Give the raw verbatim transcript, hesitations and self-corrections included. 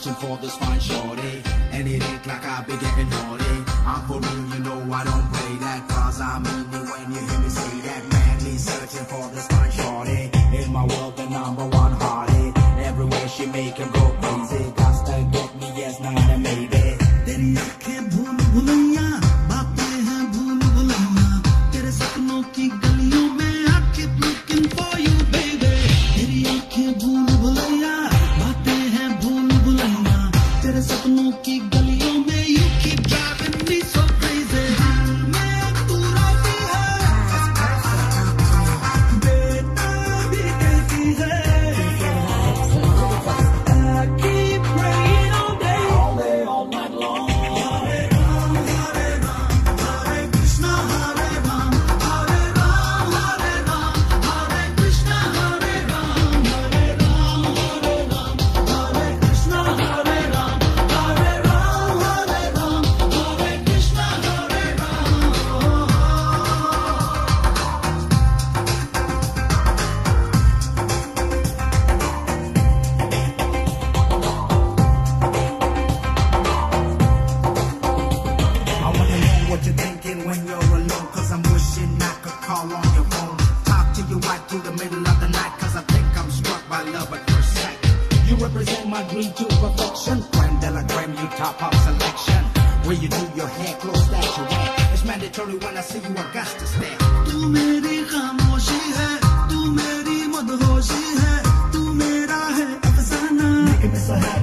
searching for this fine shorty, and it ain't like I be getting naughty. I'm for real, you know I don't play that, cause I mean it when you hear me say that. Madly searching for this fine shorty, in my world the number one hearty. Everywhere she make him go crazy, got to get me, yes, not a maybe. तेरी आँखें भूल भुलैया, बातें हैं भूल भुलैया, तेरे सपनों की गलियों में I keep looking for you baby. तेरी आँखें भूल भुलैया, बातें हैं भूल भुलैया, तेरे सपनों की गलियों में you keep driving me so crazy. मैं तू रोती है, बेटा भी कहती है. I keep praying all day, all day, all night long. When I see you, I got to stare. तू मेरी खामोशी है, तू मेरी मदहोशी है, तू मेरा है अफसाना. Making me so happy.